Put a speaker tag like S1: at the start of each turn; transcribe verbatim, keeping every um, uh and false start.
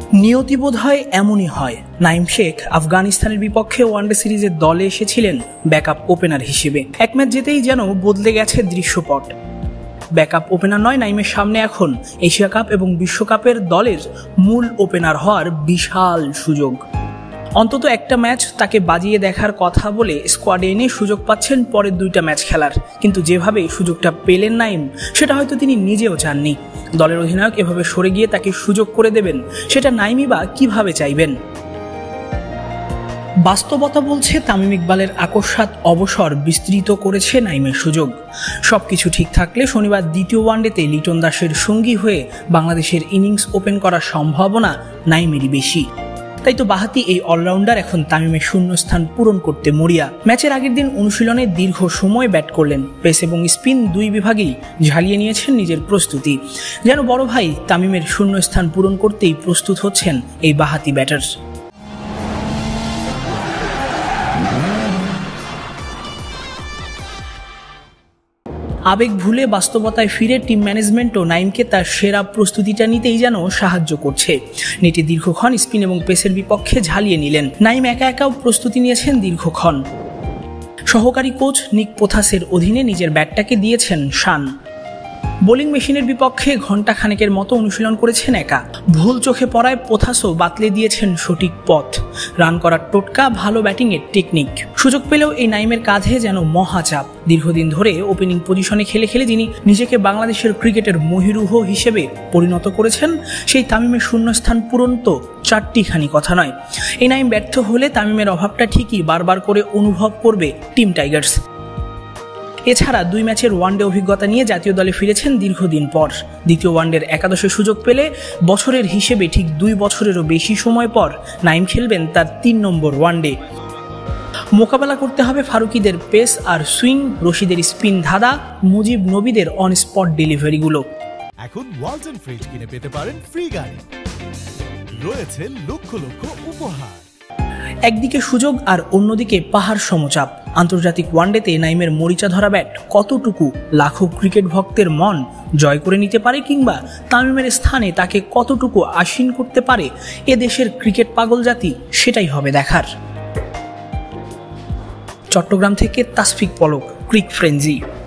S1: নিয়তি বোধহয় এমনই হয়। নাইম শেখ আফগানিস্তানের বিপক্ষে ওয়ানডে সিরিজের দলে এসেছিলেন ব্যাকআপ ওপেনার হিসেবে। এক ম্যাচ যেতেই যেন বদলে গেছে দৃশ্যপট। ব্যাকআপ ওপেনার নয়, নাইমের সামনে এখন এশিয়া কাপ এবং বিশ্বকাপের দলের মূল ওপেনার হওয়ার বিশাল সুযোগ। অন্তত একটা ম্যাচ তাকে বাজিয়ে দেখার কথা বলে স্কোয়াডে এনে সুযোগ পাচ্ছেন পরের দুইটা ম্যাচ খেলার, কিন্তু যেভাবে সুযোগটা পেলেন নাইম, সেটা হয়তো তিনি নিজেও চাননি। দলের অধিনায়ক এভাবে সরে গিয়ে তাকে সুযোগ করে দেবেন, সেটা নাইমই বা কিভাবে চাইবেন। বাস্তবতা বলছে তামিম ইকবালের আকস্মাত অবসর বিস্তৃত করেছে নাইমের সুযোগ। সবকিছু ঠিক থাকলে শনিবার দ্বিতীয় ওয়ানডেতে লিটন দাসের সঙ্গী হয়ে বাংলাদেশের ইনিংস ওপেন করার সম্ভাবনা নাইমেরই বেশি। তাই তো বাহাতি এই অলরাউন্ডার এখন তামিমের শূন্যস্থান পূরণ করতে মরিয়া। ম্যাচের আগের দিন অনুশীলনে দীর্ঘ সময় ব্যাট করলেন। পেস এবং স্পিন দুই বিভাগেই ঝালিয়ে নিয়েছেন নিজের প্রস্তুতি। যেন বড় ভাই তামিমের শূন্যস্থান পূরণ করতেই প্রস্তুত হচ্ছেন এই বাহাতি ব্যাটার। আবেগ ভুলে বাস্তবতায় ফিরে টিম ম্যানেজমেন্টও নাইমকে তার সেরা প্রস্তুতিটা নিতেই যেন সাহায্য করছে। নেটে দীর্ঘক্ষণ স্পিন এবং পেসের বিপক্ষে ঝালিয়ে নিলেন। নাইম একা একাও প্রস্তুতি নিয়েছেন দীর্ঘক্ষণ। সহকারী কোচ নিক পোথাসের অধীনে নিজের ব্যাটটাকে দিয়েছেন শান। বোলিং মেশিনের বিপক্ষে ঘন্টা খানেকের মতো অনুশীলন করেছেন একা। ভুল চোখে পড়ায় পোথাসও বাতলে দিয়েছেন সঠিক পথ। রান করার টোটকা, ভালো ব্যাটিংয়ের টেকনিক। সুযোগ পেলেও এই নাইমের কাঁধে যেন মহাচাপ। দীর্ঘদিন ধরে ওপেনিং পজিশনে খেলে খেলে যিনি নিজেকে বাংলাদেশের ক্রিকেটের মহিরুহ হিসেবে পরিণত করেছেন, সেই তামিমের শূন্যস্থান পূরণ তো চারটিখানি কথা নয়। এই নাইম ব্যর্থ হলে তামিমের অভাবটা ঠিকই বারবার করে অনুভব করবে টিম টাইগার্স। এছাড়া দুই ম্যাচের ওয়ানডে অভিজ্ঞতা নিয়ে জাতীয় দলে ফিরেছেন দীর্ঘদিন পর। দ্বিতীয় ওয়ানডের একাদশে সুযোগ পেলে বছরের হিসেবে ঠিক দুই বছরেরও বেশি সময় পর নাইম খেলবেন তার তিন নম্বর ওয়ানডে। মোকাবেলা করতে হবে ফারুকিদের পেস আর সুইং, রশিদের স্পিন ধাঁধা, মুজিব নবীদের অন স্পট ডেলিভারিগুলো।
S2: এখন ওয়ালটন ফ্রিজ কিনে পেতে পারেন ফ্রি গাড়ি, রয়েছে লক্ষ লক্ষ উপহার।
S1: একদিকে সুযোগ আর অন্যদিকে পাহাড় সমচাপ। আন্তর্জাতিক ওয়ানডেতে নাইমের মরিচা ধরা ব্যাট কতটুকু লাখো ক্রিকেট ভক্তের মন জয় করে নিতে পারে, কিংবা তামিমের স্থানে তাকে কতটুকু আসীন করতে পারে এ দেশের ক্রিকেট পাগল জাতি, সেটাই হবে দেখার। চট্টগ্রাম থেকে তাসফিক পলক, ক্রিকফ্রেঞ্জি।